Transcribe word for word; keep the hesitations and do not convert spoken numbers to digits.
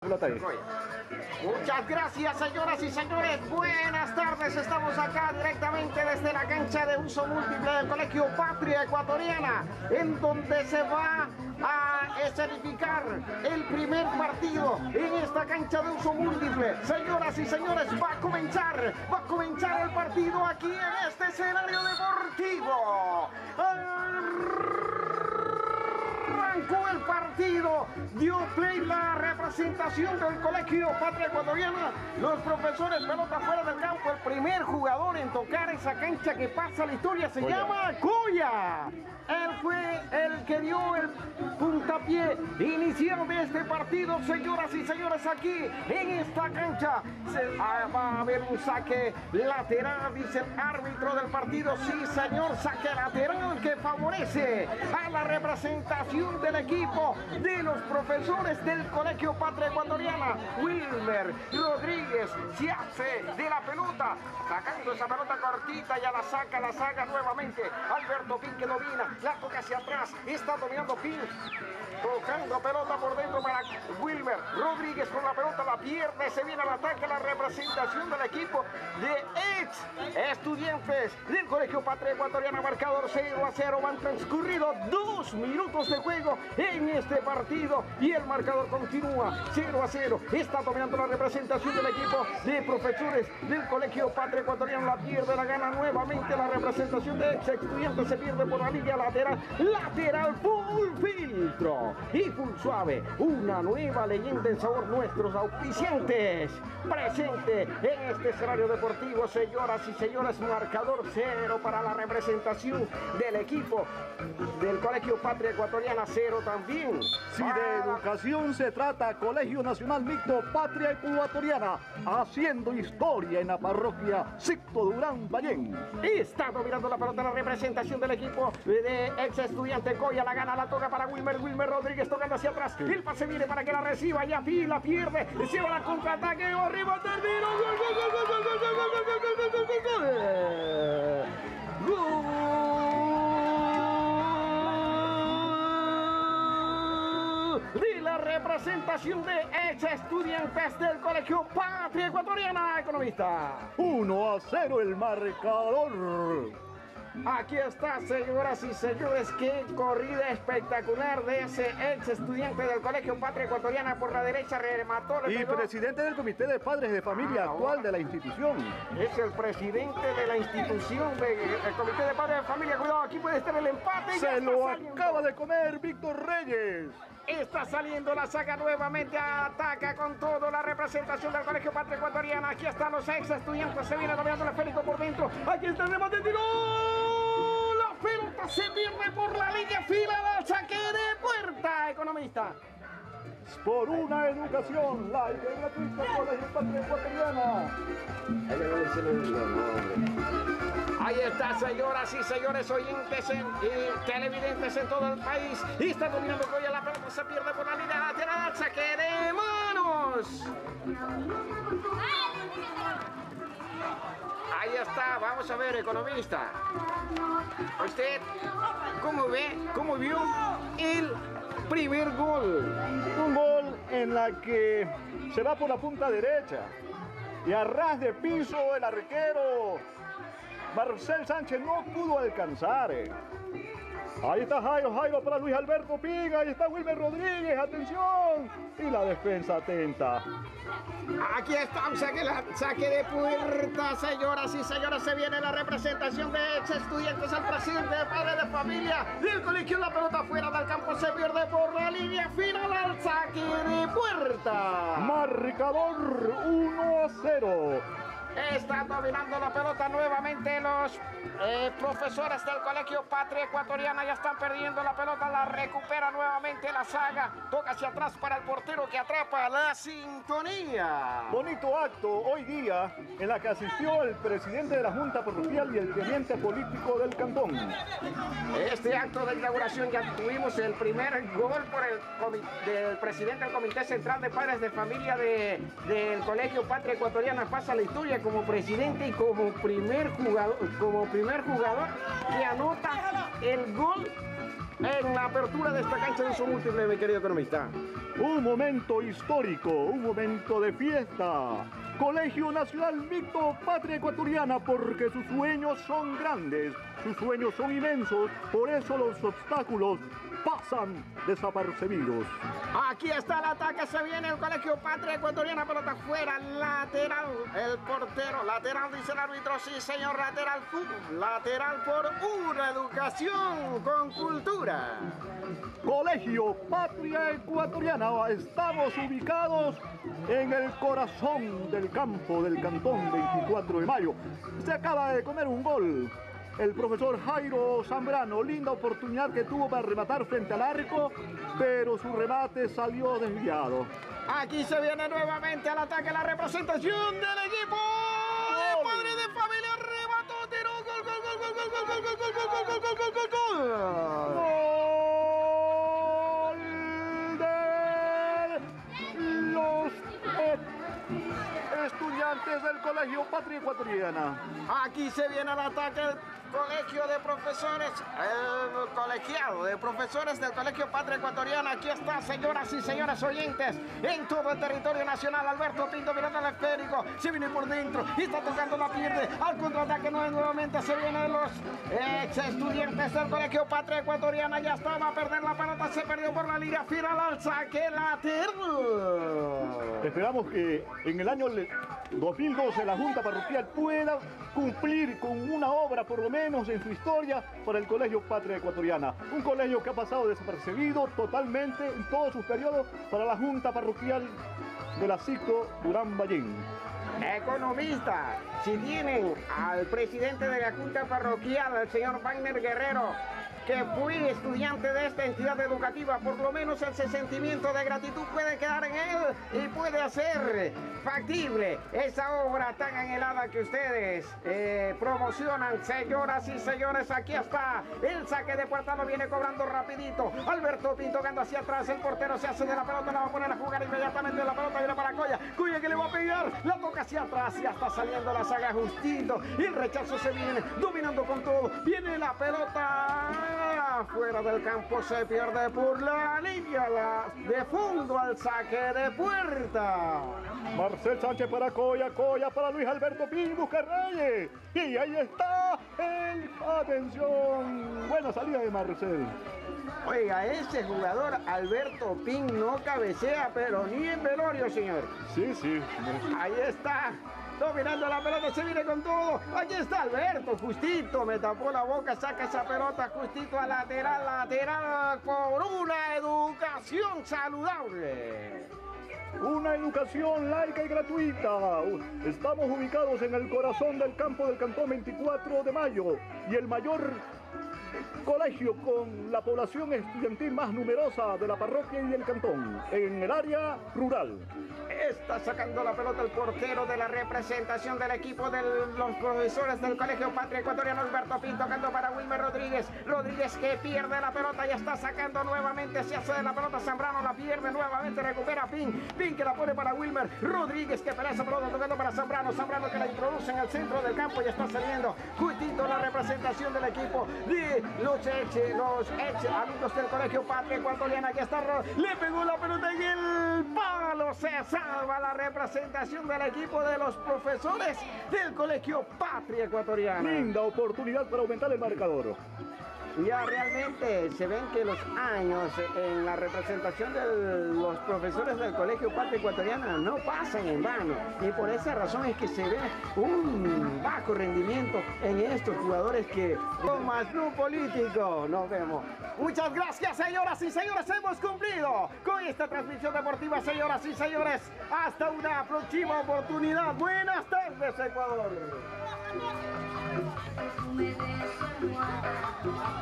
Muchas gracias, señoras y señores. Buenas tardes. Estamos acá directamente desde la cancha de uso múltiple del Colegio Patria Ecuatoriana, en donde se va a escenificar el primer partido en esta cancha de uso múltiple. Señoras y señores, va a comenzar, va a comenzar el partido aquí en este escenario deportivo. Arrancó el partido, dio play la representación del Colegio Patria Ecuatoriana. Los profesores, pelota fuera del campo. El primer jugador en tocar esa cancha que pasa la historia se Coya. llama Coya. Él fue el que dio el puntapié inicial de este partido, señoras y señores, aquí en esta cancha. Se, ah, va a haber un saque lateral, dice el árbitro del partido. Sí, señor, saque lateral que favorece a la representación del equipo de los profesores del Colegio Patria Ecuatoriana. Wilmer Rodríguez se hace de la pelota, sacando esa pelota cortita, ya la saca, la saca nuevamente. Alberto Pin que domina, la toca hacia atrás, está dominando Pin, tocando pelota por dentro para Wilmer Rodríguez con la pelota, la pierde, se viene al ataque, la representación del equipo de ex estudiantes del Colegio Patria Ecuatoriana. Marcador cero a cero, van transcurridos dos minutos de juego en este partido y el marcador continúa cero a cero. Está dominando la representación del equipo de profesores del Colegio Patria Ecuatoriana, la pierde, la gana nuevamente la representación de ex estudiantes, se pierde por la línea lateral, lateral full filtro y full suave, una nueva leyenda en sabor, nuestros auspiciantes presente en este escenario deportivo. Señoras y señores, marcador cero para la representación del equipo del Colegio Patria Ecuatoriana, cero también. Si de educación se trata, Colegio Nacional Mixto Patria Ecuatoriana, haciendo historia en la parroquia Sicto Durán Ballén. Está dominando la pelota la representación del equipo de ex estudiante. Coya la gana, la toca para Wilmer, Wilmer Rodríguez tocando hacia atrás. El pase viene para que la reciba, ya Pi la pierde, se va la contraataque, arriba termino, gol, gol, gol, gol, gol, gol, gol, gol, gol, gol, gol, gol, gol de la representación de ex estudiantes del Colegio Patria Ecuatoriana. Economista, uno a cero el marcador. aquí está, señoras y señores, qué corrida espectacular de ese ex estudiante del Colegio Patria Ecuatoriana. Por la derecha remató, le Y pegó. presidente del Comité de Padres de Familia Ah, actual de la institución. Es el presidente de la institución del Comité de Padres de Familia. Cuidado, aquí puede estar el empate. Ya Se está lo saliendo. acaba de comer Víctor Reyes. Está saliendo la saga nuevamente, ataca con todo la representación del Colegio Patria Ecuatoriana. Aquí están los ex estudiantes, se viene dominando el Férico por dentro. Aquí está el remate, tiró. La pelota se pierde por la línea final, saque de puerta. Economista, Por una educación laica y gratuita, Colegio Patria Ecuatoriana. ahí está, señoras y señores, oyentes en- y televidentes en todo el país. Y está dominando Coya, la pelota se pierde por la línea lateral, saque de manos. Ahí está, vamos a ver, economista. ¿Usted cómo ve, cómo vio el primer gol? Un gol en la que se va por la punta derecha y a ras de piso el arquero Marcel Sánchez no pudo alcanzar. Ahí está Jairo, Jairo para Luis Alberto Piga, ahí está Wilmer Rodríguez, atención, y la defensa atenta. Aquí está, saque, la, saque de puerta, señoras y señores, se viene la representación de ex estudiantes, el presidente de padres de familia del colegio. La pelota fuera del campo, se pierde por la línea final, al saque de puerta. Marcador uno a cero. Están dominando la pelota nuevamente los eh, profesores del Colegio Patria Ecuatoriana. Ya están perdiendo la pelota, la recupera nuevamente la saga. Toca hacia atrás para el portero que atrapa la sintonía. Bonito acto hoy día en la que asistió el presidente de la Junta Parroquial y el teniente político del cantón. Este acto de inauguración ya tuvimos el primer gol por el comi- del presidente del Comité Central de Padres de Familia de, del Colegio Patria Ecuatoriana. Pasa la historia como presidente y como primer jugador, como primer jugador que anota el gol en la apertura de esta cancha de uso múltiple, mi querido economista? Un momento histórico, un momento de fiesta. Colegio Nacional Mixto Patria Ecuatoriana, porque sus sueños son grandes, sus sueños son inmensos, por eso los obstáculos pasan desapercibidos. Aquí está el ataque, se viene el Colegio Patria Ecuatoriana, pelota fuera, lateral, el portero, lateral dice el árbitro, sí señor, lateral, lateral por una educación con cultura. Colegio Patria Ecuatoriana, estamos ubicados en el corazón del campo del Cantón veinticuatro de mayo. Se acaba de comer un gol el profesor Jairo Zambrano, linda oportunidad que tuvo para rematar frente al arco, pero su remate salió desviado. Aquí se viene nuevamente al ataque la representación del equipo de Padre de Familia, remató, tiró, gol, gol, gol, gol, gol, gol, gol, gol, gol, gol, gol, gol, gol, gol, gol. Estudiantes del Colegio Patria Ecuatoriana. Aquí se viene al ataque el colegio de profesores, el colegiado de profesores del Colegio Patria Ecuatoriana. Aquí está, señoras y señores oyentes, en todo el territorio nacional. Alberto Pinto mirando al esférico, se viene por dentro y está tocando la pierde. Al contraataque nuevamente se vienen los ex estudiantes del Colegio Patria Ecuatoriana. Ya estaba a perder la pelota, se perdió por la línea final al saque lateral. Esperamos que en el año dos mil doce la Junta Parroquial pueda cumplir con una obra, por lo menos en su historia, para el Colegio Patria Ecuatoriana. Un colegio que ha pasado desapercibido totalmente en todos sus periodos para la Junta Parroquial de la Ciclo Durán Ballén. Economista, si tienen al presidente de la Junta Parroquial, el señor Wagner Guerrero, que fui estudiante de esta entidad educativa, por lo menos ese sentimiento de gratitud puede quedar en él y puede hacer factible esa obra tan anhelada que ustedes eh, promocionan. Señoras y señores, aquí está el saque de puerta, lo viene cobrando rapidito Alberto Pinto, tocando hacia atrás, el portero se hace de la pelota, la va a poner a jugar inmediatamente, la pelota viene para Coya, Coya que le va a pegar, la toca hacia atrás, ya está saliendo la saga justito, y el rechazo se viene dominando con todo, viene la pelota fuera del campo, se pierde por la línea la, de fondo al saque de puerta. Marcel Sánchez para Coya, Coya para Luis Alberto Pin, busca Reyes, y ahí está el atención, buena salida de Marcel. Oiga, ese jugador Alberto Pin no cabecea, pero ni en velorio, señor. Sí, sí. Ahí está, dominando la pelota, se viene con todo. Aquí está Alberto, justito, me tapó la boca, saca esa pelota justito a lateral, lateral, por una educación saludable. Una educación laica y gratuita. Estamos ubicados en el corazón del campo del Cantón veinticuatro de mayo y el mayor colegio con la población estudiantil más numerosa de la parroquia y del cantón, en el área rural. Está sacando la pelota el portero de la representación del equipo de los profesores del Colegio Patria Ecuatoriano, Alberto Pin, tocando para Wilmer Rodríguez. Rodríguez que pierde la pelota, ya está sacando nuevamente, se hace de la pelota Zambrano, la pierde nuevamente, recupera Pin. Pin que la pone para Wilmer Rodríguez, que pelea esa pelota, tocando para Zambrano. Zambrano que la introduce en el centro del campo y está saliendo justito la representación del equipo de los ex, los ex alumnos del Colegio Patria Ecuatoriana. Aquí está, le pegó la pelota en el palo, se salva la representación del equipo de los profesores del Colegio Patria Ecuatoriana. Linda oportunidad para aumentar el marcador. Ya realmente se ven que los años en la representación de los profesores del Colegio Patria Ecuatoriana no pasan en vano, y por esa razón es que se ve un bajo rendimiento en estos jugadores que son más no político. Nos vemos. Muchas gracias, señoras y señores, hemos cumplido con esta transmisión deportiva, señoras y señores. Hasta una próxima oportunidad. Buenas tardes, Ecuador.